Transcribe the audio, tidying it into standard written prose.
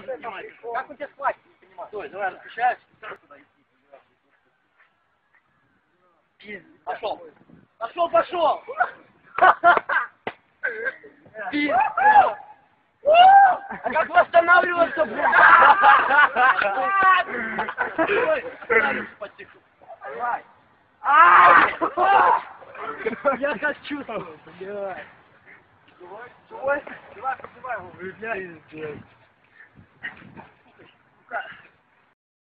Как у тебя спать? Не понимаю. Стой, давай, распущаешь. Пошел. Пошел. А как восстанавливаться, блядь? Давай. Я как чувствую, блядь. Давай, поднимай его, блядь.